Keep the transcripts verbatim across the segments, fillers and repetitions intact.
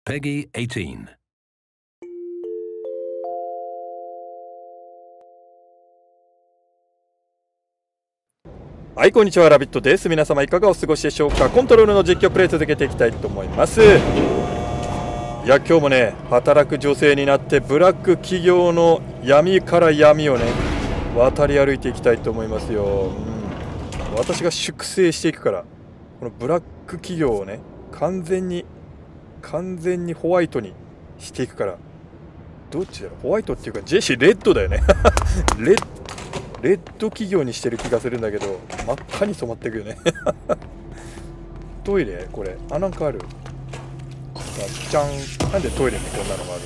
Peggy eighteen. はい、こんにちは。ラビットです。皆様いかがお過ごしでしょうか。コントロールの実況プレイ続けていきたいと思います。いや、今日もね、働く女性になってブラック企業の闇から闇をね、渡り歩いていきたいと思いますよ。うん、私が粛清していくから、このブラック企業をね、完全に完全にホワイトにしていくから。どっちだろう、ホワイトっていうかジェシーレッドだよね。レッレッド企業にしてる気がするんだけど、真っ赤に染まっていくよね。トイレこれ、あ、なんかある。じゃん。なんでトイレにこんなのが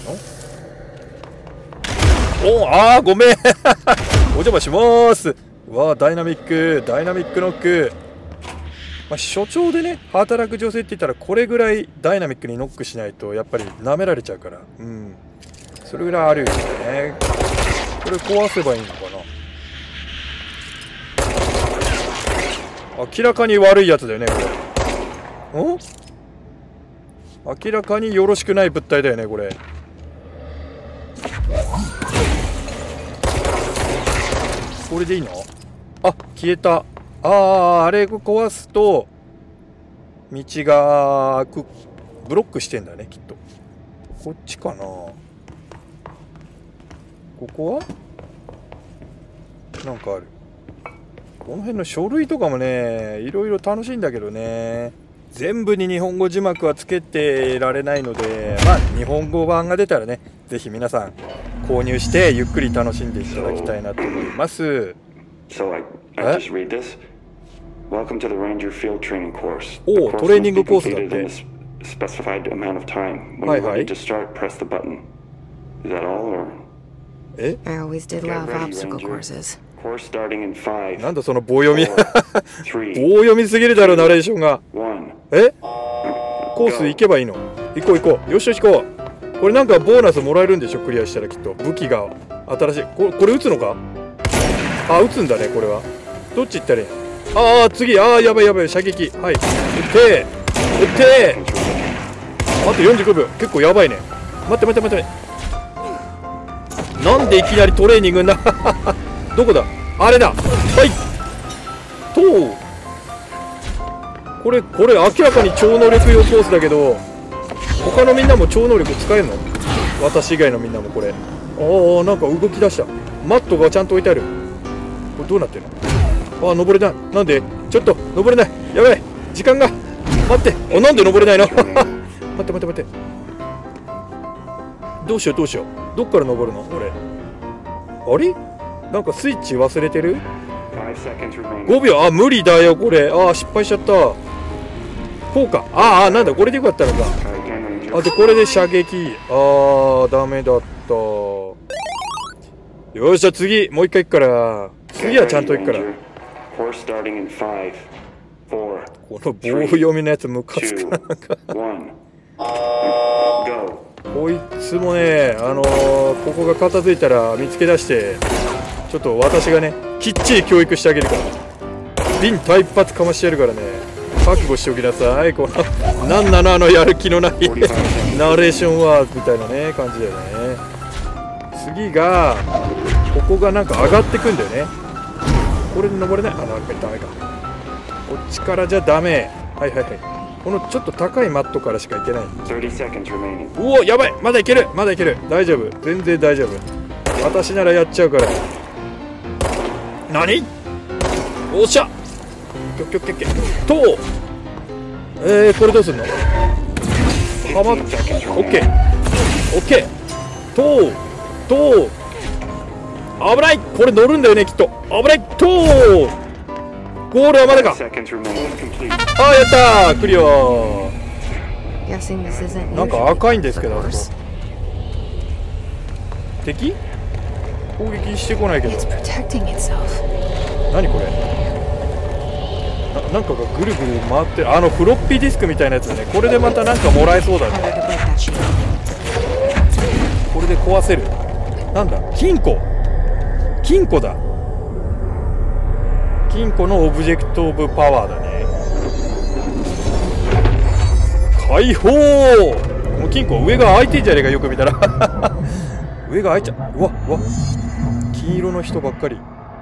あるの？おあー、ごめん。お邪魔します。わあ、ダイナミック、ダイナミックノック。まあ、所長でね、働く女性って言ったら、これぐらいダイナミックにノックしないと、やっぱり舐められちゃうから。うん。それぐらいあるよね。これ壊せばいいのかな。明らかに悪いやつだよね、これ。ん？明らかによろしくない物体だよね、これ。これでいいの？あ、消えた。ああ、あれを壊すと、道がくブロックしてんだね、きっと。こっちかな？ここはなんかある。この辺の書類とかもね、いろいろ楽しいんだけどね。全部に日本語字幕はつけてられないので、まあ日本語版が出たらね、ぜひ皆さん購入してゆっくり楽しんでいただきたいなと思います。 So I, I just read this. Welcome to the Ranger Field Training Course. おお、トレーニングコースだって。 Specified amount of time. When you're ready to start, press the button. Is that all, or? え？ I always did love obstacle courses. なんだその棒読み。棒読みすぎるだろ、ナレーションが。え？コース行けばいいの？行こう行こう。よしよし行こう。これなんかボーナスもらえるんでしょ、クリアしたらきっと。武器が新しい。これ、これ撃つのか？あ、撃つんだね、これは。どっち行ったらいい？ああ、次。ああ、やばいやばい。射撃。はい。撃って。撃って。あとよんじゅうごびょう。結構やばいね。待って待って待って。なんでいきなりトレーニングな。どこだ？あれだ。はいとう。これこれ明らかに超能力用コースだけど、他のみんなも超能力使えるの？私以外のみんなもこれ。ああ、なんか動き出した。マットがちゃんと置いてある。これどうなってるの？ああ、登れない。なんで？ちょっと登れない。やばい、時間が。待って。あ、なんで登れないの？待って待って待って。どうしようどうしよう。どっから登るの俺。あれなんかスイッチ忘れてる？ごびょう。あ、無理だよこれ。あ、失敗しちゃった。こうか。ああ、なんだこれでよかったのか。あ、でこれで射撃。ああ、ダメだった。よし、じゃあ次もう一回行くから。次はちゃんと行くから。この棒読みのやつムカつくな。こいつもね、あのー、ここが片付いたら見つけ出して、ちょっと私がね、きっちり教育してあげるから。瓶体一発かましてやるからね、覚悟しておきなさい。この、なんなのあのやる気のないナレーションは、みたいなね、感じだよね。次が、ここがなんか上がってくんだよね。これで登れない？あ、なんかダメか。こっちからじゃダメ。はいはいはい。このちょっと高いマットからしか行けない。うお、やばい、まだいけるまだいける。大丈夫、全然大丈夫。私ならやっちゃうから。何？おっしゃ。キョッキョッキョッキョッとう。えー、これどうすんの？はまっ、オッケーオッケー。とうとう。危ない。これ乗るんだよねきっと。危ない。とう。ゴールはまだか。ああ、やったー、クリアー。なんか赤いんですけど、あそこ敵攻撃してこないけど。何これ？な、なんかがぐるぐる回ってる。あのフロッピーディスクみたいなやつね。これでまたなんかもらえそうだね。これで壊せる。なんだ、金庫。金庫だ。金庫のオブジェクトオブパワーだね。解放。 この金庫上が開いてんじゃねえか、よく見たら上が開いちゃう。うわうわ、金色の人ばっかり。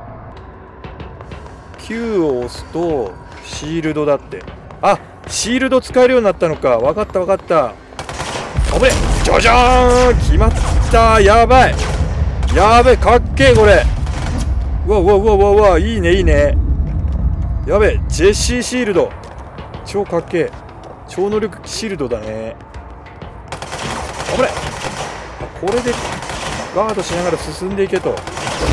キュー を押すとシールドだって。あ、シールド使えるようになったのか。分かった分かった。危ね、じゃじゃーん、決まった。やばいやべえ、かっけえこれ。うわうわうわうわうわ、いいねいいね。やべえ、ジェシーシールド超かっけえ。超能力シールドだね。危ねえ、これでガードしながら進んでいけと。こ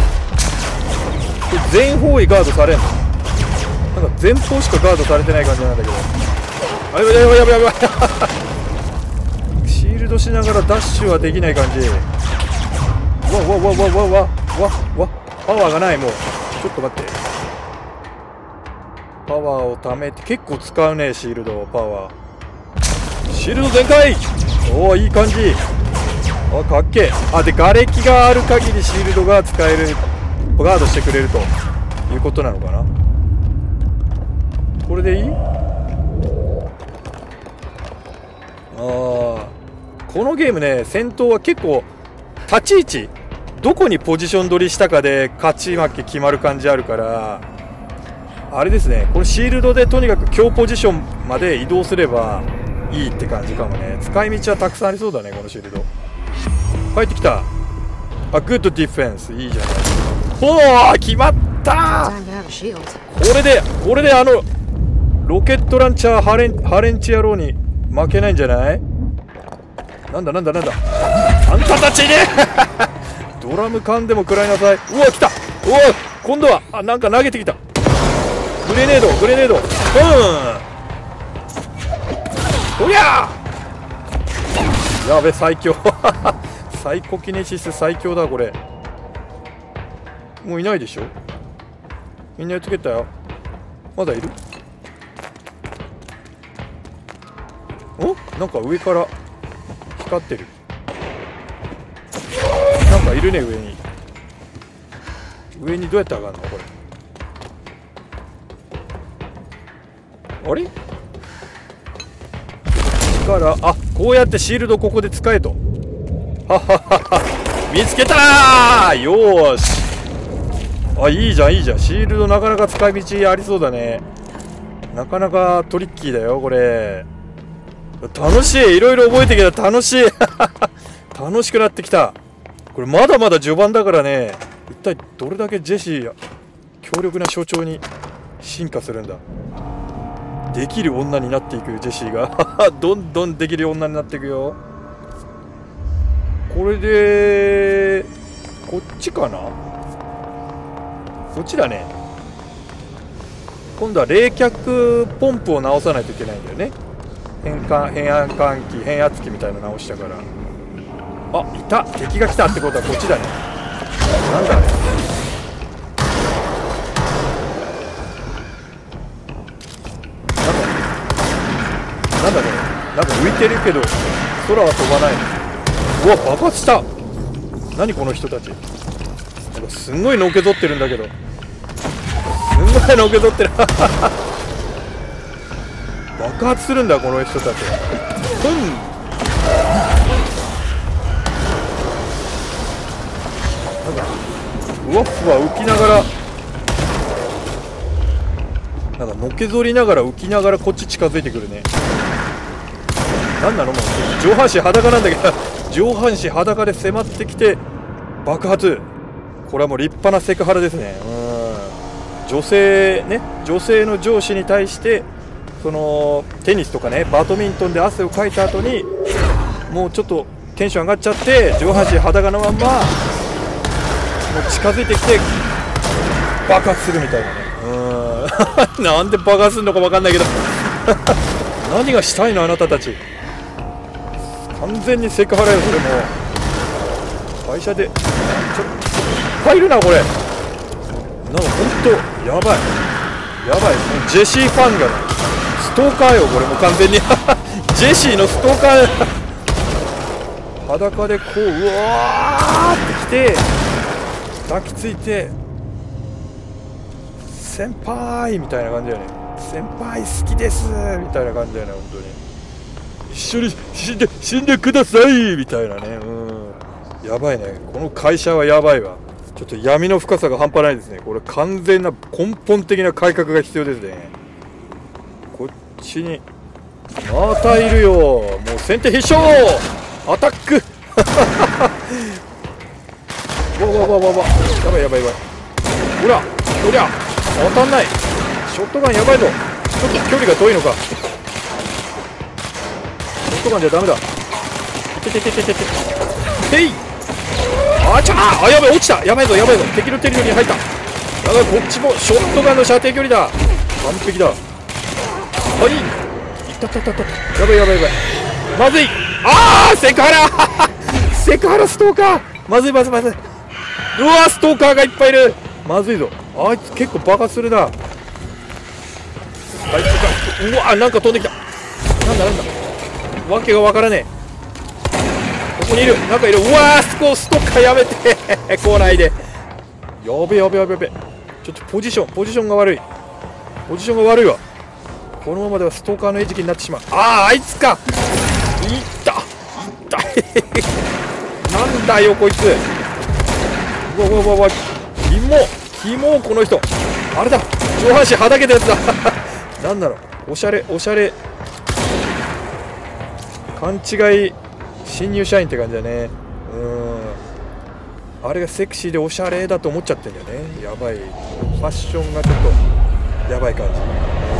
れ全方位ガードされんの？なんか前方しかガードされてない感じなんだけど。あ、やばいやばいやばいやばいシールドしながらダッシュはできない感じ。わわわわわわわわ、パワーがない。もうちょっと待って、パワーを貯めて。結構使うねシールド。パワーシールド全開。おお、いい感じ。あ、かっけえ。あ、で瓦礫がある限りシールドが使える、ガードしてくれるということなのかな。これでいい？ああ、このゲームね、戦闘は結構立ち位置、どこにポジション取りしたかで勝ち負け決まる感じあるから、あれですね、これシールドでとにかく強ポジションまで移動すればいいって感じかもね。使い道はたくさんありそうだね、このシールド。入ってきた。あ、グッドディフェンス、いいじゃない。おお、決まったー。これでこれであのロケットランチャーハレンハレンチ野郎に負けないんじゃない？なんだなんだなんだ、あんたたちねドラム缶でも食らいなさい。うわ、来た。うわ、今度はあ、なんか投げてきた。グレネードグレネード、うん、おりゃー、やべ、最強サイコキネシス最強だこれ。もういないでしょ。みんなやっつけたよ。まだいる？お、なんか上から光ってる。なんかいるね、上に。上にどうやって上がるのこれ。あれ？力、あ、こうやってシールドここで使えと。はははは、見つけたー。よーし。あ、いいじゃんいいじゃん。シールドなかなか使い道ありそうだね。なかなかトリッキーだよこれ。楽しい。いろいろ覚えてきた。楽しい楽しくなってきた。これまだまだ序盤だからね。一体どれだけジェシー強力な象徴に進化するんだ。できる女になっていくジェシーがどんどんできる女になっていくよ。これでこっちかな。こっちだね。今度は冷却ポンプを直さないといけないんだよね。変換変圧換気変圧器みたいなの直したから。あ、いた。敵が来たってことはこっちだね。なんだあれ。なんだね。なんか浮いてるけど空は飛ばない。うわ、爆発した。何この人たち。なんかすんごいのけぞってるんだけど。すんごいのけぞってる爆発するんだこの人たち。うん、なんかふわっふわ浮きながら、なんかのけぞりながら浮きながらこっち近づいてくるね。なんなの、もう上半身裸なんだけど上半身裸で迫ってきて爆発。これはもう立派なセクハラですね。うん、女性ね、女性の上司に対してそのテニスとかね、バドミントンで汗をかいた後にもうちょっとテンション上がっちゃって上半身裸のまんまもう近づいてきて爆発するみたいなね。うんなんで爆発するのか分かんないけど何がしたいのあなたたち。完全にセクハラよそれ。も会社でちょっといっぱいいるなこれ。なんかほんとやばいやばい。ジェシーファンがストーカーよこれもう完全にジェシーのストーカー裸でこううわーってきて抱きついて先輩みたいな感じだよね。先輩好きですみたいな感じだよね。本当に一緒に死んで死んでくださいみたいなね。うんやばいね、この会社はやばいわ。ちょっと闇の深さが半端ないですね。これ完全な根本的な改革が必要ですね。こっちにまたいるよ。もう先手必勝アタックわわわわわ、やばいやばいやばい。ほらほりゃ当たんない。ショットガンやばいぞ。ちょっと距離が遠いのか。ショットガンじゃダメだ。いてててててててい。あちゃーあ、やばい落ちた。やばいぞやばいぞ。敵のテリトリーに入った。やばい、こっちもショットガンの射程距離だ。完璧だ。はい、いったったったった。やばいやばいやばい、まずい。ああセクハラセクハラストーカー、まずいまずいまずい。うわストーカーがいっぱいいる。まずいぞ。あいつ結構バカするな。あいつがうわなんか飛んできた。なんだなんだわけがわからねえ。ここにいる、なんかいる。うわースコストッカーやめて来ないで。やべやべやべやべ。ちょっとポジションポジションが悪い。ポジションが悪いわ。このままではストーカーの餌食になってしまう。あああいつか。いったいったなんだよこいつ。うわうわうわうわキモキモこの人。あれだ上半身はだけたやつだなんだろう、おしゃれおしゃれ勘違い新入社員って感じだね。うん、あれがセクシーでおしゃれだと思っちゃってんだよね。やばい、ファッションがちょっとやばい感じ。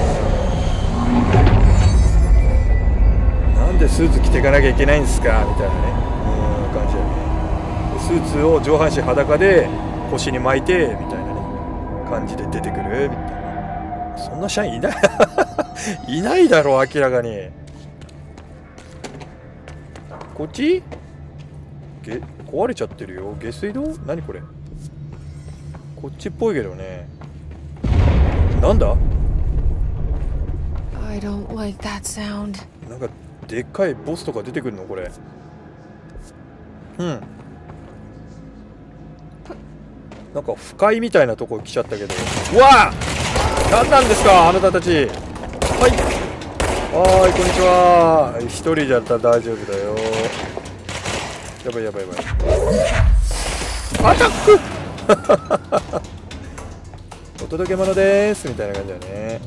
なんでスーツ着ていかなきゃいけないんですかみたいなね、うん感じだね。スーツを上半身裸で腰に巻いてみたいなね感じで出てくるみたいな。そんな社員いないいないだろう明らかに。こっちげ壊れちゃってるよ。下水道何これ。こっちっぽいけどね。なんだ I don't like that sound. なんかでっかいボスとか出てくるのこれ。うんなんか不快みたいなとこ来ちゃったけど。うわあ何なんですかあなたたち。はいはーいこんにちは。一人じゃったら大丈夫だよ。やばいやばいやばい。アタックお届け物でーすみたいな感じだよね。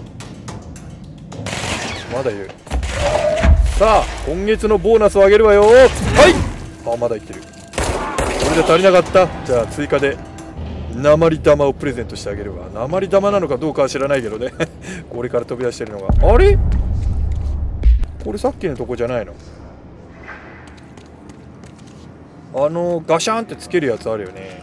まだいる。さあ今月のボーナスをあげるわよ。はいあまだ生きてる。これで足りなかった。じゃあ追加で鉛玉をプレゼントしてあげるわ。鉛玉なのかどうかは知らないけどねこれから飛び出してるのがあれこれさっきのとこじゃないの。あのガシャンってつけるやつあるよね。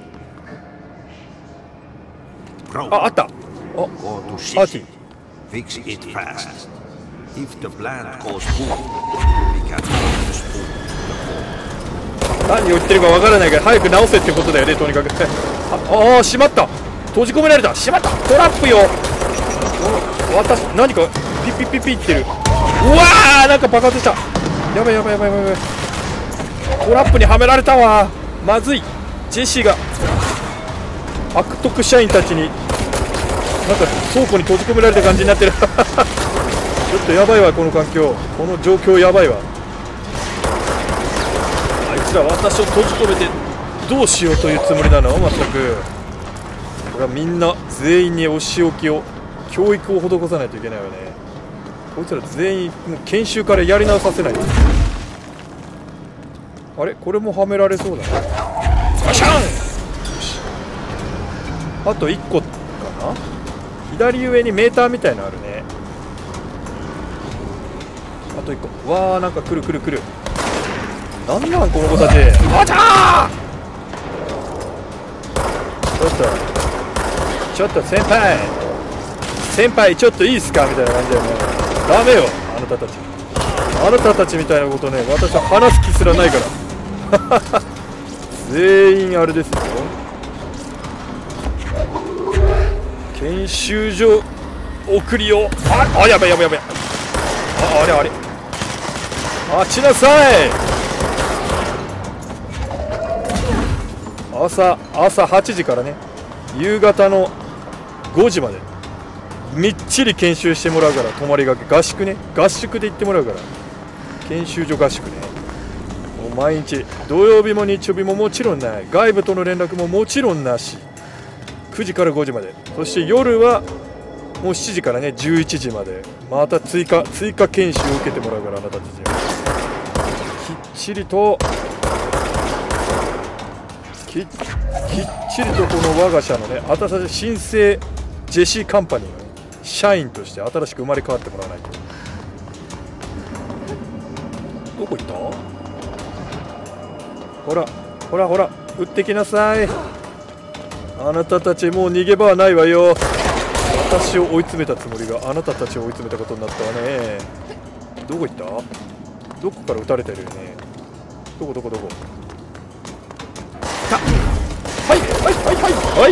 ああった。あアーティ Fix it fast. If the plant goes boom, we can use boom. 何を言ってるかわからないから早く直せってことだよねとにかくああしまった。閉じ込められた。しまった。トラップよ。私何かピッピッピッピッってる。うわーなんか爆発した。やばいやばいやばいやばい。トラップにはめられたわ。まずい。ジェシーが悪徳社員たちになんか倉庫に閉じ込められた感じになってるちょっとやばいわこの環境。この状況やばいわ。あいつら私を閉じ込めてどうしようというつもりなの。まったくこれはみんな全員にお仕置きを教育を施さないといけないわね。こいつら全員もう研修からやり直させないと。あれこれもはめられそうだな。ガシャン。よしあといっこかな。左上にメーターみたいなのあるね。あといっこ。わーなんか来る来る来る。なんなんこの子たち。あちゃーちょっとちょっと先輩先輩ちょっといいっすかみたいな感じだよね。ダメよあなたたち。あなたたちみたいなことね私は話す気すらないから全員あれですよ。研修所送りよ。ああやばいやばいやばい。ああれあれ待ちなさい。朝朝はちじからね夕方のごじまでみっちり研修してもらうから。泊まりがけ合宿ね合宿で行ってもらうから研修所合宿ね。もう毎日土曜日も日曜日ももちろんない。外部との連絡ももちろんなし。くじからごじまで。そして夜はもうしちじからねじゅういちじまでまた追加追加研修を受けてもらうから、あなたたちにはきっちりときっきっちりとこの我が社のね新しい新生ジェシーカンパニーの、ね、社員として新しく生まれ変わってもらわないと。どこ行った？ほらほらほら撃ってきなさい。あなたたちもう逃げ場はないわよ。私を追い詰めたつもりがあなたたちを追い詰めたことになったわね。どこ行った？どこから撃たれてるよね。どこどこどこ。はいはいはいはい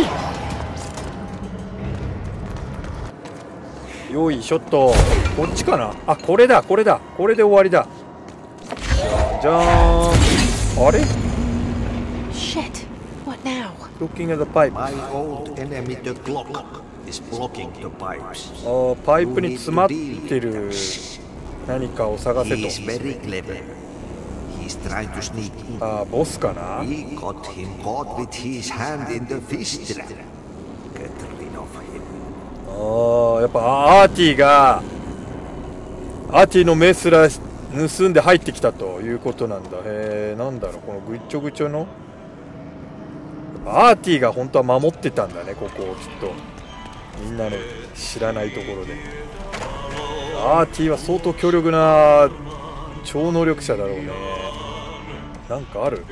はい。よいしょっと。こっちかな。あ、これだこれだ。これで終わりだ。じゃーん。あれ？ Shit. What now? Looking at the pipe. My old enemy, the Glock, is blocking the pipes. あー、パイプに詰まってる何かを探せと。 He's very clever. He's trying to sneak in. あー、ボスかな。 We got him caught with his hand in the fish trap. Get rid of him. ああ、やっぱアーティがアーティのメスラ盗んで入ってきたということなんだ。へえ、なんだろうこのぐっちょぐちょのアーティが本当は守ってたんだね、ここをきっとみんなの知らないところで。アーティは相当強力な超能力者だろうね。なんかある？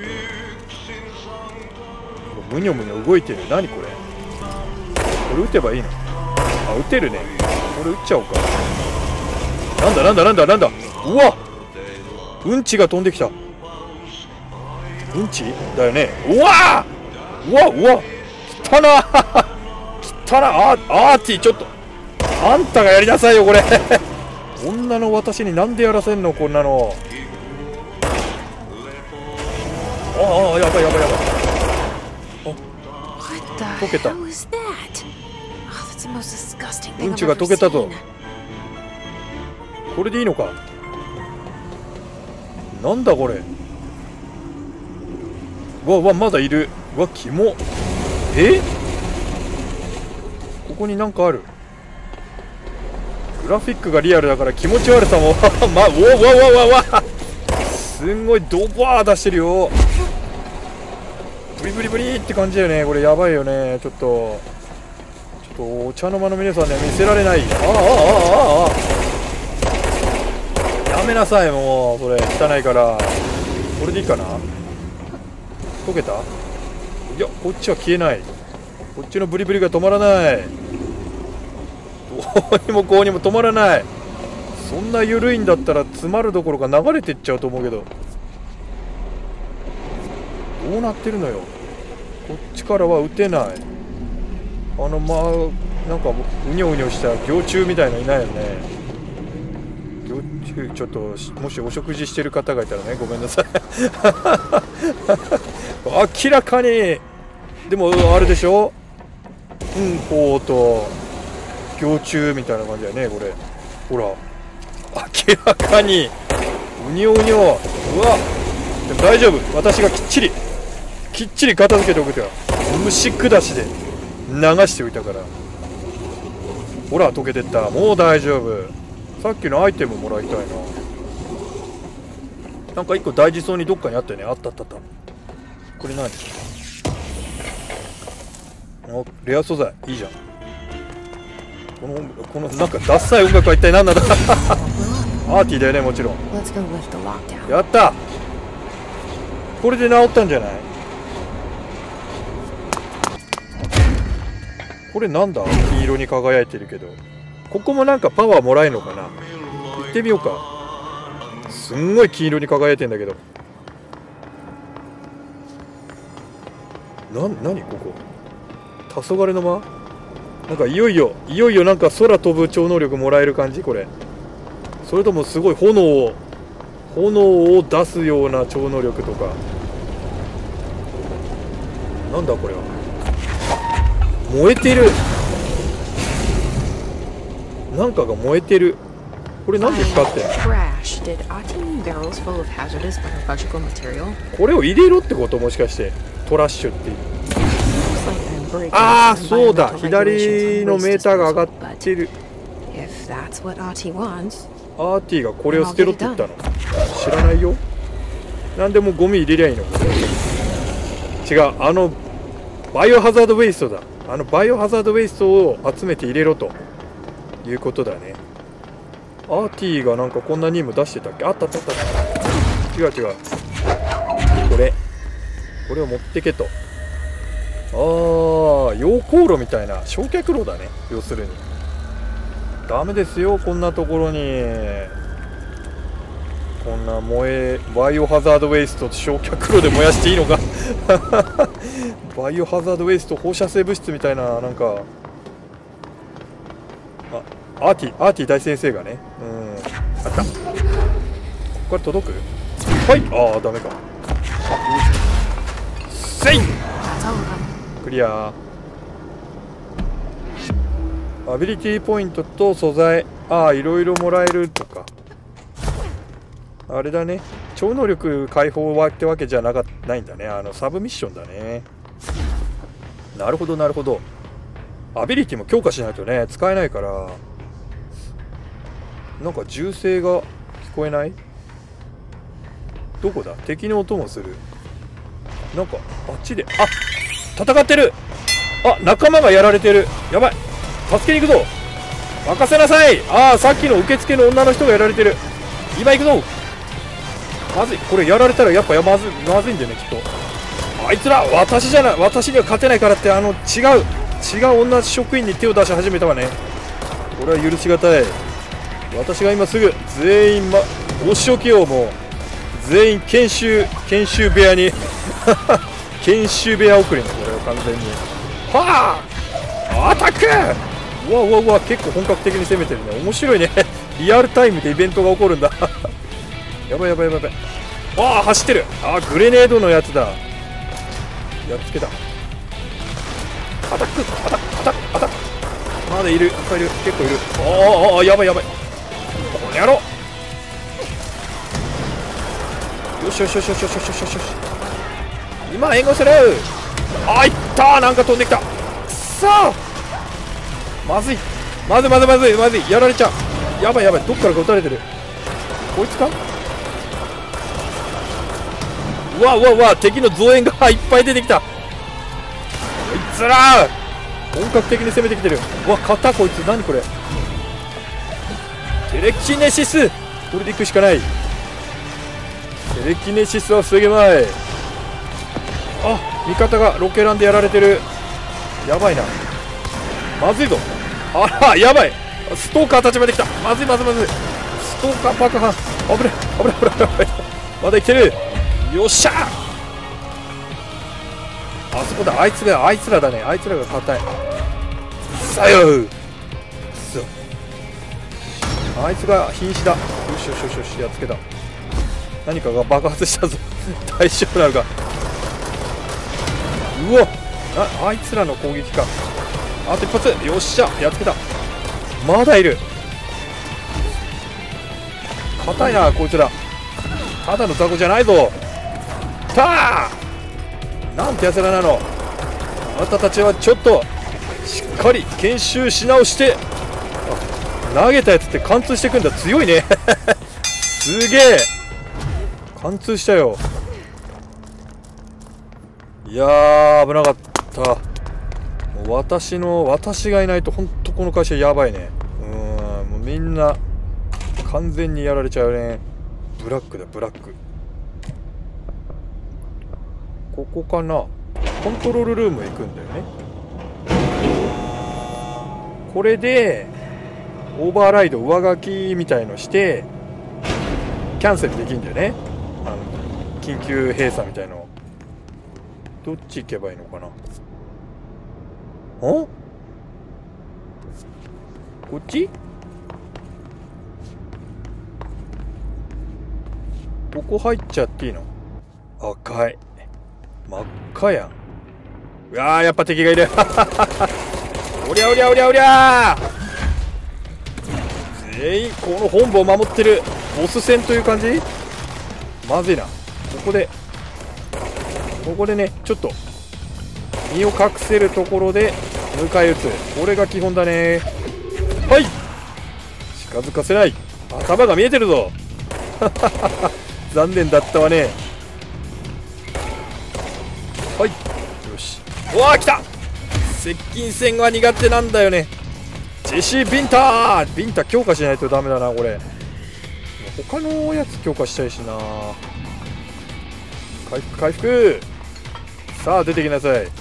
むにょむにょ動いてる。何これ？これ撃てばいいの？あ、撃てるね。これ撃っちゃおうか。なんだなんだなんだなんだ。うわ、うんちが飛んできた。うんちだよね。うわうわうわ、汚な汚な。アーティちょっとあんたがやりなさいよこれ女の私になんでやらせんのこんなの。ああ、やばいやばいやばい。溶けた。うんちが溶けたぞ。これでいいのか。なんだこれ。わわ、まだいる。わ、キモ。え、ここになんかある。グラフィックがリアルだから気持ち悪さもまあ、おわわわわすんごいドバー出してるよ。ブリブリブリって感じだよね。これやばいよね。ちょっとちょっとお茶の間の皆さんには見せられない。あああああああ、やめなさいもう。それ汚いから。これでいいかな。溶けた？いや、こっちは消えない。こっちのブリブリが止まらない。どうにもこうにも止まらない。そんな緩いんだったら詰まるどころか流れてっちゃうと思うけど。どうなってるのよ。こっちからは撃てない。あのまあなんかうにょうにょした蟯虫みたいのいないよね。蟯虫ちょっともしお食事してる方がいたらね、ごめんなさい明らかにでもあれでしょ、うんこうと蟯虫みたいな感じだよねこれ。ほら明らかにうにょうにょ。うわ、でも大丈夫。私がきっちりきっちり片付けておくから。虫下しで流しておいたから。ほら溶けてった。もう大丈夫。さっきのアイテムもらいたいな。なんか一個大事そうにどっかにあったよね。あったあったあった。これ何？あ、レア素材いいじゃん。このこのなんかダッサい音楽は一体何なんだアーティだよね、もちろん。やった。これで治ったんじゃない？これなんだ？黄色に輝いてるけど、ここもなんかパワーもらえるのかな。行ってみようか。すんごい黄色に輝いてんだけど。な、なにここ？黄昏の間？なんかいよいよいよいよなんか空飛ぶ超能力もらえる感じこれ。それともすごい炎を炎を出すような超能力とか。なんだこれは。燃えてる。なんかが燃えてる。これなんで光ってんの？ Did Ati mean barrels full of hazardous biological material? これを入れろってこと？もしかしてトラッシュっていう。 Looks like I'm breaking ああ some そうだ environmental 左 regulations の on メ waste ーターが上が disposal, ってる。 but if that's what Ati wants, アーティがこれを捨てろって言ったの？知らないよ。なんでもゴミ入れりゃいいの？違う、あのバイオハザードウェイストだ。あのバイオハザードウェイストを集めて入れろということだね。アーティがなんかこんな任務出してたっけ？あったあったあった。違う違う。これこれを持ってけと。ああ、溶鉱炉みたいな焼却炉だね。要するにダメですよ、こんなところにこんな燃えバイオハザードウェイスト焼却炉で燃やしていいのかバイオハザードウェイスト放射性物質みたいな、なんかあアーティアーティ大先生がね、うんあった。ここから届く？はい、ああダメか。せい that's all of them. クリア。アビリティポイントと素材、ああいろいろもらえるとか。あれだね、超能力解放はってわけじゃなかないんだね。あのサブミッションだね。なるほどなるほど。アビリティも強化しないとね使えないから。なんか銃声が聞こえない？どこだ？敵の音もする。なんかあっちで、あ、戦ってる。あ、仲間がやられてる。やばい、助けに行くぞ。任せなさい。ああ、さっきの受付の女の人がやられてる。今行くぞ。まずい、これやられたらやっぱやまずいまずいんだよねきっと。あいつら私じゃない、私には勝てないからって、あの違う違う女職員に手を出し始めたわね。これは許しがたい。私が今すぐ全員、ま、お仕置きをもう全員研修研修部屋に研修部屋送りね、これは完全に。はあ、アタック。うわうわうわ、結構本格的に攻めてるね。面白いねリアルタイムでイベントが起こるんだやばいやばいやばいやばい。ああ走ってる。ああグレネードのやつだ。やっつけた。アタックアタックアタックアタック。まだいる、いっぱいいる、結構いる。ああやばいやばい、この野郎。よしよしよしよしよしよしよしよし、今援護する。あいったー、なんか飛んできた。くそー、まずいまずいまずいまずいまずい、やられちゃう。やばいやばい、どっからか撃たれてる。こいつか。うわうわうわ、敵の増援がいっぱい出てきた。こいつら本格的に攻めてきてる。うわ、勝ったこいつ。何これ、テレキネシス。これで行くしかない。テレキネシスは防げまい。あ、味方がロケランでやられてる。やばいな、まずいぞ。あらやばい、ストーカーたちまで来た。まずいまずいまずい、ストーカー爆破。危ない危ない危ない危ない、まだ生きてる。よっしゃー、あそこだ。あいつがあいつらだね、あいつらが硬い。さよう、くそ、あいつが瀕死だ。よしよしよしよし、やっつけた。何かが爆発したぞ大丈夫なのか。うわ、あ、あいつらの攻撃か。あと一発。よっしゃ、やっつけた。まだいる。硬いなこいつら。ただの雑魚じゃないぞ。たー、なんてやつらなの。あなたたちはちょっとしっかり研修し直して。あ、投げたやつって貫通していくんだ。強いねすげえ、貫通したよ。いやー危なかった。もう私の私がいないと本当この会社やばいね。うーん、もうみんな完全にやられちゃうね。ブラックだブラック。ここかな。コントロールルーム行くんだよね。これでオーバーライド上書きみたいのしてキャンセルできるんだよね。あの緊急閉鎖みたいの。どっち行けばいいのかな。ん？こっち？ここ入っちゃっていいの？赤い。真っ赤やん。うわー、やっぱ敵がいるおりゃおりゃおりゃおりゃー、全員この本部を守ってる。 ボス戦という感じ。まずいな。ここでここでね、ちょっと身を隠せるところで迎え撃つ。これが基本だね。はい、近づかせない。頭が見えてるぞ。残念だったわね。はい、よし。うわー、来た。接近戦が苦手なんだよね。ジェシー・ビンター。ビンタ強化しないとダメだな、これ。他のやつ強化したいしな。回復回復。さあ出てきなさい。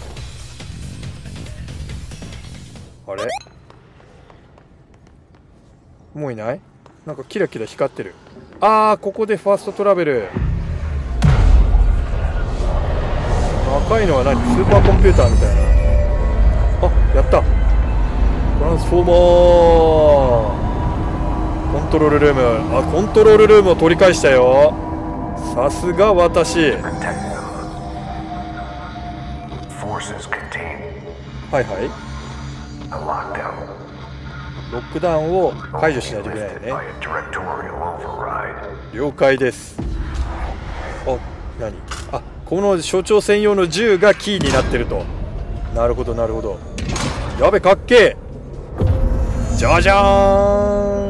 あれ、もういない？なんかキラキラ光ってる。あー、ここでファーストトラベル。赤いのは何？スーパーコンピューターみたいな。あ、やった。トランスフォーマー。コントロールルーム。あ、コントロールルームを取り返したよ。さすが私。はいはい。ロックダウンを解除しないといけないよね。了解です。あ、何？あ、この所長専用の銃がキーになってると。なるほどなるほど。やべ、かっけえ。じゃじゃー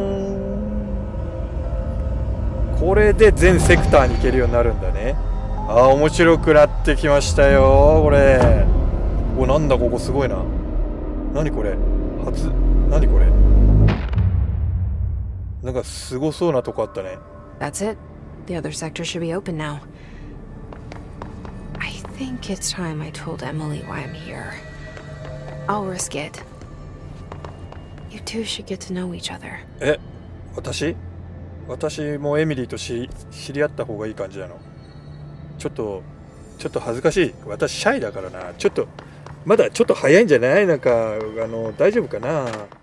ん。これで全セクターに行けるようになるんだね。あー、面白くなってきましたよこれ。お、なんだここすごいな。何これ、初、何これ、なんかすごそうなとこあったね。 That's it. The other sector should be open now. I think it's time I told Emily why I'm here. I'll risk it. You two should get to know each other. え、私私もエミリーとし知り合った方がいい感じなの？ちょっとちょっと恥ずかしい。私シャイだからな。ちょっとまだちょっと早いんじゃない？なんかあの大丈夫かな。